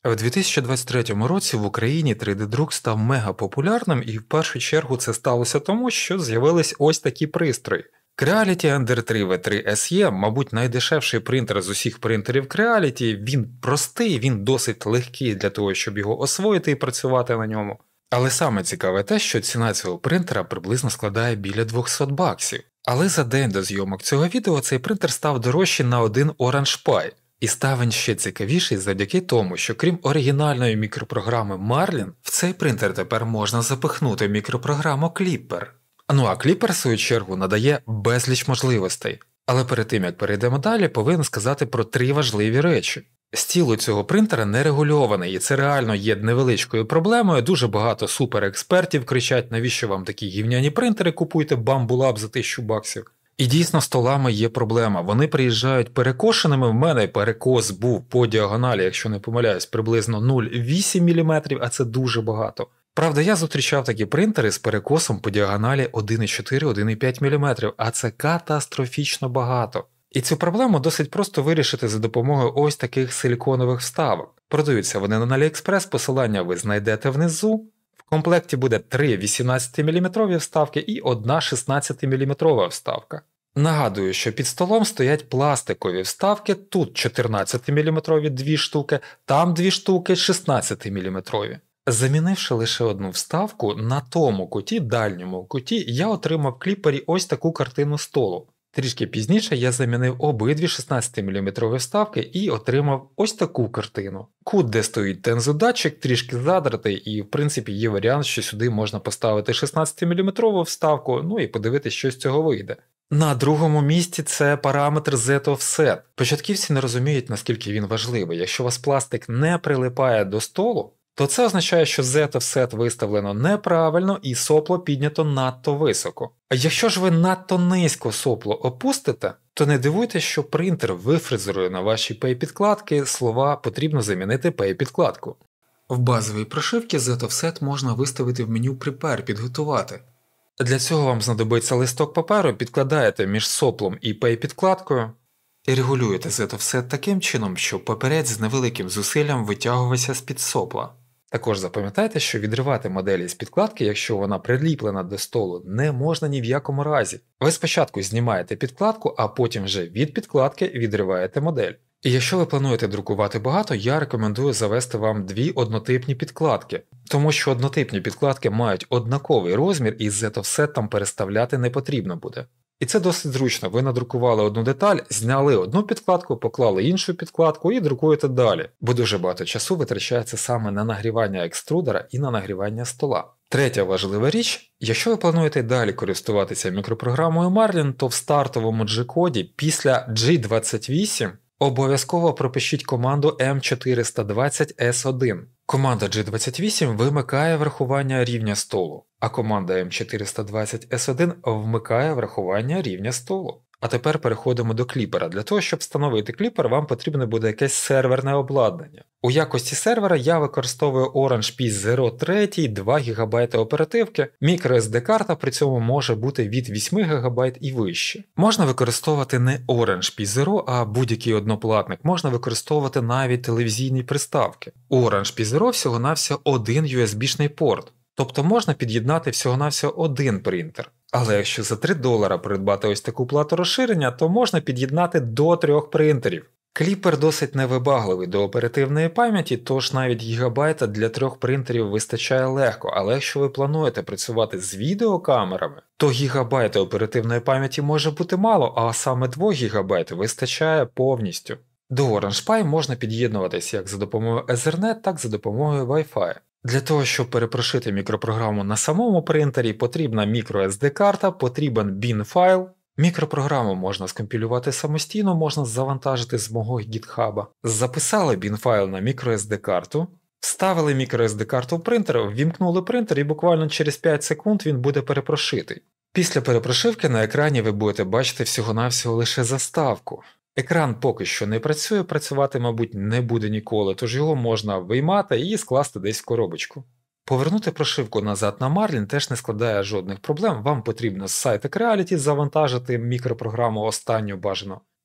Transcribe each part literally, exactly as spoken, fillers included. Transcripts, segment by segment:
В дві тисячі двадцять третьому році в Україні три де-друк став мегапопулярним, і в першу чергу це сталося тому, що з'явились ось такі пристрої. Creality Ender три ві три ес і, мабуть, найдешевший принтер з усіх принтерів Creality, він простий, він досить легкий для того, щоб його освоїти і працювати на ньому. Але саме цікаве те, що ціна цього принтера приблизно складає біля двісті баксів. Але за день до зйомок цього відео цей принтер став дорожчий на один Orange Pi. І став він ще цікавіший завдяки тому, що крім оригінальної мікропрограми Marlin, в цей принтер тепер можна запихнути мікропрограму Clipper. Ну а Clipper, в свою чергу, надає безліч можливостей. Але перед тим, як перейдемо далі, повинен сказати про три важливі речі. Стіл у цього принтера не регульований, і це реально є невеличкою проблемою. Дуже багато суперекспертів кричать, навіщо вам такі гівняні принтери, купуйте Bambu Lab за тисячу баксів. І дійсно з столами є проблема. Вони приїжджають перекошеними, в мене перекос був по діагоналі, якщо не помиляюсь, приблизно нуль цілих вісім десятих міліметра, а це дуже багато. Правда, я зустрічав такі принтери з перекосом по діагоналі один цілих чотири - один цілих п'ять міліметра, а це катастрофічно багато. І цю проблему досить просто вирішити за допомогою ось таких силіконових вставок. Продаються вони на AliExpress, посилання ви знайдете внизу. В комплекті буде три вісімнадцятиміліметрові вставки і одна шістнадцятиміліметрова вставка. Нагадую, що під столом стоять пластикові вставки, тут чотирнадцятиміліметрові дві штуки, там дві штуки шістнадцятиміліметрові. Замінивши лише одну вставку, на тому куті, дальньому куті, я отримав в кліпері ось таку картину столу. Трішки пізніше я замінив обидві шістнадцятиміліметрові вставки і отримав ось таку картину. Кут, де стоїть тензодатчик, трішки задратий, і в принципі є варіант, що сюди можна поставити шістнадцятиміліметрову вставку, ну і подивитися, що з цього вийде. На другому місці це параметр Z-Offset. Початківці не розуміють, наскільки він важливий. Якщо у вас пластик не прилипає до столу, то це означає, що Z-Offset виставлено неправильно і сопло піднято надто високо. А якщо ж ви надто низько сопло опустите, то не дивуйтесь, що принтер вифрезерує на вашій пей-підкладки слова «потрібно замінити пей-підкладку». В базовій прошивці Z-Offset можна виставити в меню Prepare «Підготувати». Для цього вам знадобиться листок паперу, підкладаєте між соплом і пей-підкладкою і регулюєте Z-Offset таким чином, щоб папірець з невеликим зусиллям витягувався з-під сопла. Також запам'ятайте, що відривати модель з підкладки, якщо вона приліплена до столу, не можна ні в якому разі. Ви спочатку знімаєте підкладку, а потім вже від підкладки відриваєте модель. І якщо ви плануєте друкувати багато, я рекомендую завести вам дві однотипні підкладки, тому що однотипні підкладки мають однаковий розмір і Z-Offset там переставляти не потрібно буде. І це досить зручно, ви надрукували одну деталь, зняли одну підкладку, поклали іншу підкладку і друкуєте далі, бо дуже багато часу витрачається саме на нагрівання екструдера і на нагрівання стола. Третя важлива річ, якщо ви плануєте далі користуватися мікропрограмою Marlin, то в стартовому G-коді після джі двадцять вісім обов'язково пропишіть команду ем чотириста двадцять ес один. Команда джі двадцять вісім вимикає врахування рівня столу, а команда ем чотириста двадцять ес один вмикає врахування рівня столу. А тепер переходимо до кліпера. Для того, щоб встановити кліпер, вам потрібно буде якесь серверне обладнання. У якості сервера я використовую Orange пі зеро три, два гігабайти оперативки, microSD карта при цьому може бути від вісім гігабайт і вище. Можна використовувати не Orange пі зеро, а будь-який одноплатник, можна використовувати навіть телевізійні приставки. У Orange пі зеро всього-навсього один ю ес бі-шний порт, тобто можна під'єднати всього-навсього один принтер. Але якщо за три долара придбати ось таку плату розширення, то можна під'єднати до трьох принтерів. Кліпер досить невибагливий до оперативної пам'яті, тож навіть гігабайта для трьох принтерів вистачає легко, але якщо ви плануєте працювати з відеокамерами, то гігабайта оперативної пам'яті може бути мало, а саме два гігабайти вистачає повністю. До Orange Pi можна під'єднуватись як за допомогою Ethernet, так і за допомогою Wi-Fi. Для того, щоб перепрошити мікропрограму на самому принтері, потрібна microSD карта, потрібен бін файл. Мікропрограму можна скомпілювати самостійно, можна завантажити з мого гітхаба. Записали бін файл на microSD карту, вставили microSD карту в принтер, ввімкнули принтер і буквально через п'ять секунд він буде перепрошитий. Після перепрошивки на екрані ви будете бачити всього-навсього лише заставку. Екран поки що не працює, працювати, мабуть, не буде ніколи, тож його можна виймати і скласти десь в коробочку. Повернути прошивку назад на Marlin теж не складає жодних проблем, вам потрібно з сайту Creality завантажити мікропрограму останню бажано.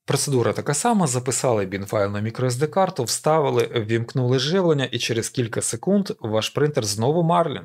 Процедура така сама: записали бін-файл на microSD карту, вставили, ввімкнули живлення і через кілька секунд ваш принтер знову Marlin.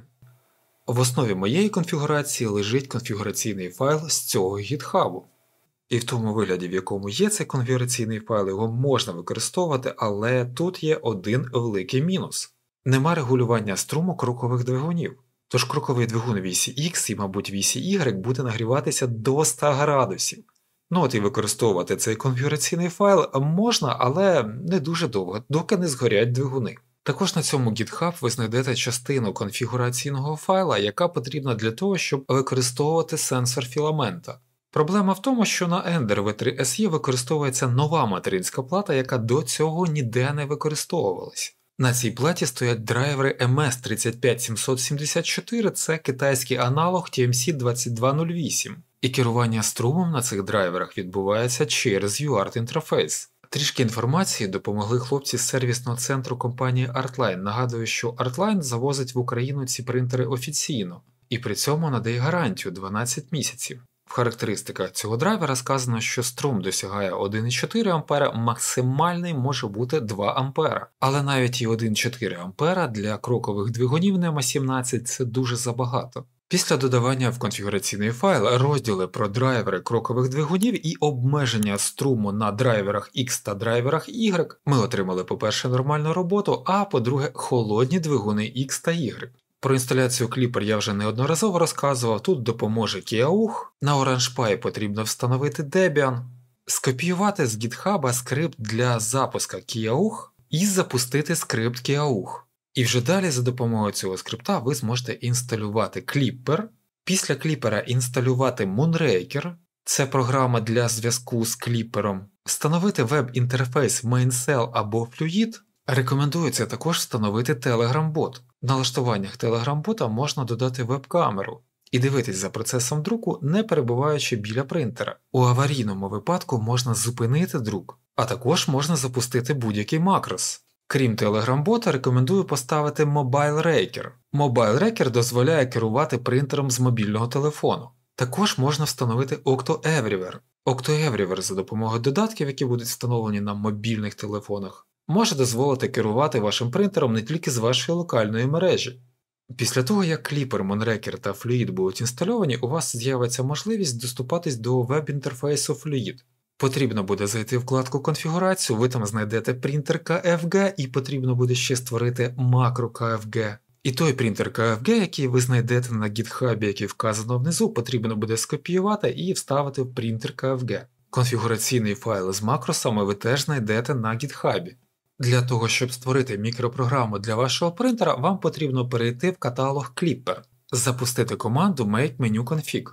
В основі моєї конфігурації лежить конфігураційний файл з цього гітхабу. І в тому вигляді, в якому є цей конфігураційний файл, його можна використовувати, але тут є один великий мінус. Нема регулювання струму крокових двигунів. Тож кроковий двигун вісі Х і, мабуть, вісі Y буде нагріватися до ста градусів. Ну от і використовувати цей конфігураційний файл можна, але не дуже довго, доки не згорять двигуни. Також на цьому GitHub ви знайдете частину конфігураційного файла, яка потрібна для того, щоб використовувати сенсор філамента. Проблема в тому, що на Ender ві три ес і використовується нова материнська плата, яка до цього ніде не використовувалась. На цій платі стоять драйвери ем ес три п'ять сім сім чотири, це китайський аналог ті ем сі двадцять два нуль вісім. І керування струмом на цих драйверах відбувається через ю арт інтерфейс. Трішки інформації допомогли хлопці з сервісного центру компанії Artline. Нагадую, що Artline завозить в Україну ці принтери офіційно, і при цьому надає гарантію дванадцять місяців. В характеристиках цього драйвера сказано, що струм досягає один цілих чотири ампера, максимальний може бути два ампера. Але навіть і один цілих чотири ампера для крокових двигунів нема сімнадцять це дуже забагато. Після додавання в конфігураційний файл розділи про драйвери крокових двигунів і обмеження струму на драйверах X та драйверах Y, ми отримали, по-перше, нормальну роботу, а по-друге, холодні двигуни X та Y. Про інсталяцію Klipper я вже неодноразово розказував, тут допоможе Kiauch, на OrangePi потрібно встановити Debian, скопіювати з GitHub скрипт для запуска Kiauch і запустити скрипт Kiauch. І вже далі за допомогою цього скрипта ви зможете інсталювати Klipper, після Klipper інсталювати Moonraker, це програма для зв'язку з Klipper, встановити веб-інтерфейс MainCell або Fluid. Рекомендується також встановити Telegram-бот. В налаштуваннях Telegram-бота можна додати веб-камеру і дивитись за процесом друку, не перебуваючи біля принтера. У аварійному випадку можна зупинити друк, а також можна запустити будь-який макрос. Крім Telegram-бота, рекомендую поставити Mobile Raker. Mobile Raker дозволяє керувати принтером з мобільного телефону. Також можна встановити OctoEverywhere. OctoEverywhere за допомогою додатків, які будуть встановлені на мобільних телефонах, може дозволити керувати вашим принтером не тільки з вашої локальної мережі. Після того, як Klipper, Moonraker та Fluid будуть інстальовані, у вас з'явиться можливість доступатись до веб-інтерфейсу Fluid. Потрібно буде зайти в вкладку «Конфігурацію», ви там знайдете принтер ка еф джі і потрібно буде ще створити макро ка еф джі. І той принтер ка еф джі, який ви знайдете на GitHub, який вказано внизу, потрібно буде скопіювати і вставити в принтер ка еф джі. Конфігураційний файл з макросами ви теж знайдете на GitHub. Для того, щоб створити мікропрограму для вашого принтера, вам потрібно перейти в каталог Klipper, запустити команду make menu config.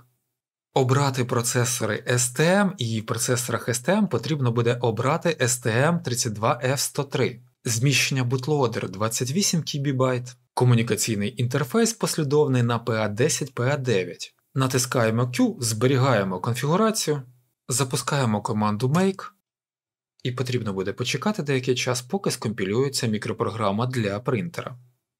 Обрати процесори ес ті ем, і в процесорах ес ті ем потрібно буде обрати ес ті ем тридцять два еф сто три, зміщення бутлодер двадцять вісім кілобайт, комунікаційний інтерфейс послідовний на пі ей десять пі ей дев'ять. Натискаємо Q, зберігаємо конфігурацію, запускаємо команду make, і потрібно буде почекати деякий час, поки скомпілюється мікропрограма для принтера.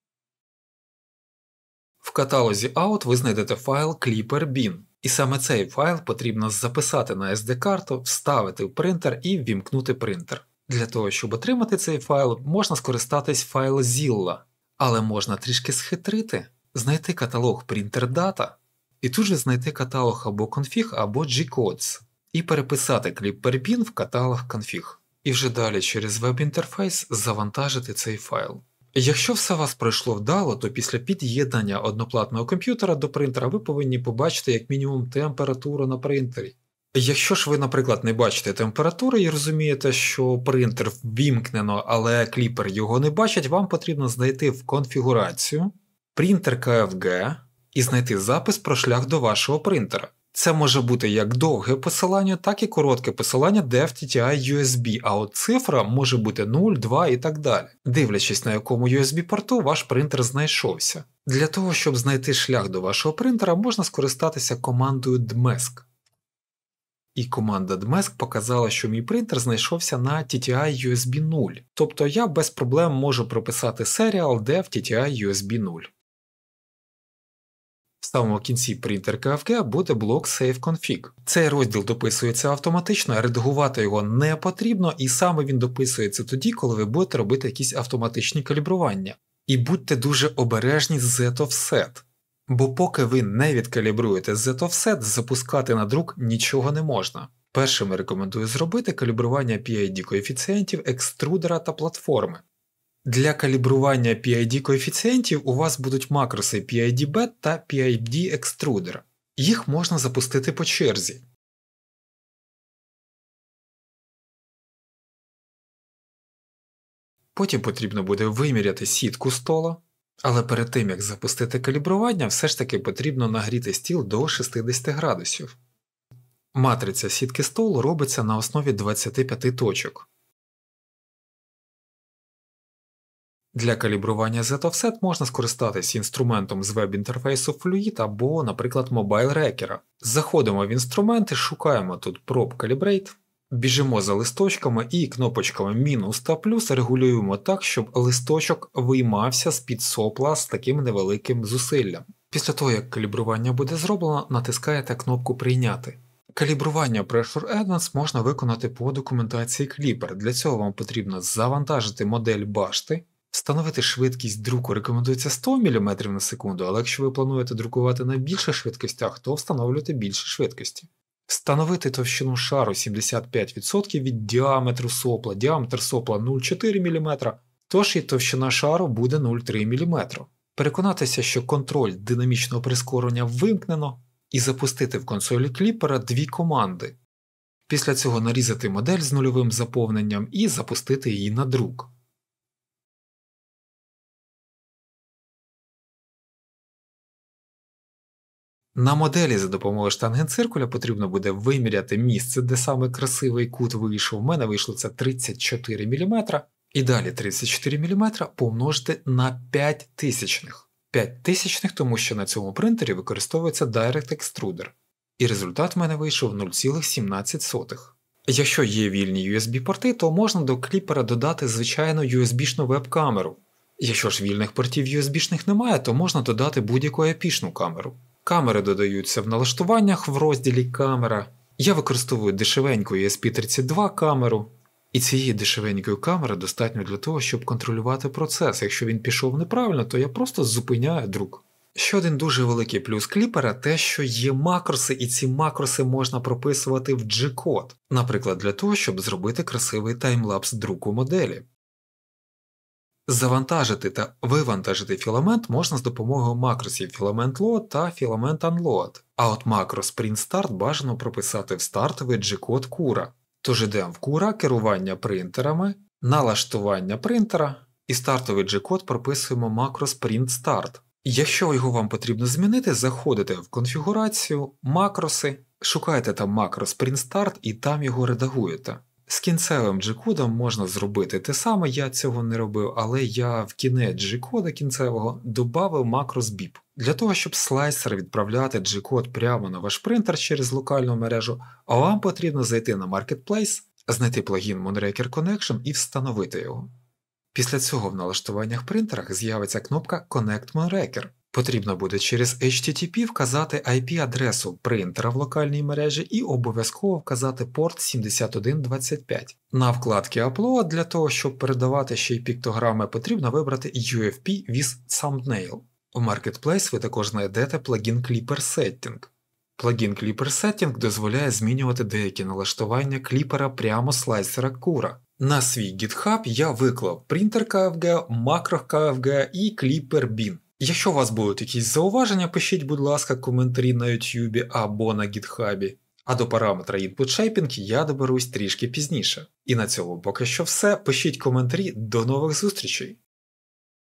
В каталозі Out ви знайдете файл klipper-bin. І саме цей файл потрібно записати на ес ді-карту, вставити в принтер і ввімкнути принтер. Для того, щоб отримати цей файл, можна скористатись файл Zilla. Але можна трішки схитрити, знайти каталог Printer-Data, і тут же знайти каталог або config, або G-Codes, і переписати Klipper-bin в каталог config. І вже далі через веб-інтерфейс завантажити цей файл. Якщо все у вас пройшло вдало, то після під'єднання одноплатного комп'ютера до принтера ви повинні побачити як мінімум температуру на принтері. Якщо ж ви, наприклад, не бачите температури і розумієте, що принтер ввімкнено, але кліпер його не бачить, вам потрібно знайти в конфігурацію принтер ка еф джі і знайти запис про шлях до вашого принтера. Це може бути як довге посилання, так і коротке посилання деф ті ті ай ю ес бі, а от цифра може бути нуль, два і так далі, дивлячись на якому ю ес бі-порту ваш принтер знайшовся. Для того, щоб знайти шлях до вашого принтера, можна скористатися командою dmesk. І команда dmesk показала, що мій принтер знайшовся на ті ті ай ю ес бі нуль, тобто я без проблем можу прописати serial def ті ті ай ю ес бі нуль. самому кінці принтер ка еф ге буде блок Save Config. Цей розділ дописується автоматично, редагувати його не потрібно, і саме він дописується тоді, коли ви будете робити якісь автоматичні калібрування. І будьте дуже обережні з Z-offset. Бо поки ви не відкалібруєте Z-offset, запускати на друк нічого не можна. Першими рекомендую зробити калібрування пі ай ді-коефіцієнтів екструдера та платформи. Для калібрування пі ай ді-коефіцієнтів у вас будуть макроси пі ай ді-бет та пі ай ді-extruder. Їх можна запустити по черзі. Потім потрібно буде виміряти сітку стола, але перед тим як запустити калібрування, все ж таки потрібно нагріти стіл до шістдесят градусів. Матриця сітки столу робиться на основі двадцяти п'яти точок. Для калібрування Z-offset можна скористатись інструментом з веб-інтерфейсу Fluid або, наприклад, Mobile Racker. Заходимо в інструменти, шукаємо тут Probe Calibrate, біжимо за листочками і кнопочками мінус та плюс регулюємо так, щоб листочок виймався з-під сопла з таким невеликим зусиллям. Після того, як калібрування буде зроблено, натискаєте кнопку «Прийняти». Калібрування Pressure Advance можна виконати по документації Clipper. Для цього вам потрібно завантажити модель башти. Встановити швидкість друку рекомендується сто міліметрів на секунду, але якщо ви плануєте друкувати на більших швидкостях, то встановлюйте більші швидкості. Встановити товщину шару сімдесят п'ять відсотків від діаметру сопла, діаметр сопла нуль цілих чотири міліметра, тож і товщина шару буде нуль цілих три міліметра. Переконатися, що контроль динамічного прискорення вимкнено, і запустити в консолі кліпера дві команди. Після цього нарізати модель з нульовим заповненням і запустити її на друк. На моделі за допомогою штангенциркуля потрібно буде виміряти місце, де саме красивий кут вийшов. У мене вийшло це тридцять чотири міліметри. І далі тридцять чотири міліметри помножити на п'ять тисячних. п'ять тисячних, тому що на цьому принтері використовується Direct Extruder. І результат в мене вийшов нуль цілих сімнадцять сотих. Якщо є вільні ю ес бі-порти, то можна до кліпера додати звичайну ю ес бі-шну веб-камеру. Якщо ж вільних портів ю ес бі-шних немає, то можна додати будь-яку ей пі-шну камеру. Камери додаються в налаштуваннях в розділі «Камера». Я використовую дешевеньку і ес пі тридцять два камеру. І цієї дешевенької камери достатньо для того, щоб контролювати процес. Якщо він пішов неправильно, то я просто зупиняю друк. Ще один дуже великий плюс кліпера – те, що є макроси, і ці макроси можна прописувати в G-код. Наприклад, для того, щоб зробити красивий таймлапс друку моделі. Завантажити та вивантажити філамент можна з допомогою макросів Filament Load та Filament Unload, а от макрос Print Start бажано прописати в стартовий G-код Кура. Тож ідемо в Кура, керування принтерами, налаштування принтера і стартовий G-код прописуємо макрос Print Start. Якщо його вам потрібно змінити, заходите в конфігурацію, макроси, шукаєте там макрос Print Start і там його редагуєте. З кінцевим G-кодом можна зробити те саме, я цього не робив, але я в кінець G-кода кінцевого додав макрос біп. Для того, щоб слайсер відправляти G-код прямо на ваш принтер через локальну мережу, а вам потрібно зайти на Marketplace, знайти плагін Moonraker Connection і встановити його. Після цього в налаштуваннях принтерах з'явиться кнопка Connect Moonraker. Потрібно буде через ейч ті ті пі вказати ай пі-адресу принтера в локальній мережі і обов'язково вказати порт сімдесят один двадцять п'ять. На вкладці Upload для того, щоб передавати ще й піктограми, потрібно вибрати ю еф пі with Thumbnail. У Marketplace ви також знайдете плагін Clipper Setting. Плагін Clipper Setting дозволяє змінювати деякі налаштування кліпера прямо з слайсера Кура. На свій GitHub я виклав принтер ка еф ге, макро ка еф ге і Clipper Bin. Якщо у вас будуть якісь зауваження, пишіть, будь ласка, коментарі на YouTube або на GitHub. А до параметра Input Shaping я доберусь трішки пізніше. І на цьому поки що все. Пишіть коментарі, до нових зустрічей!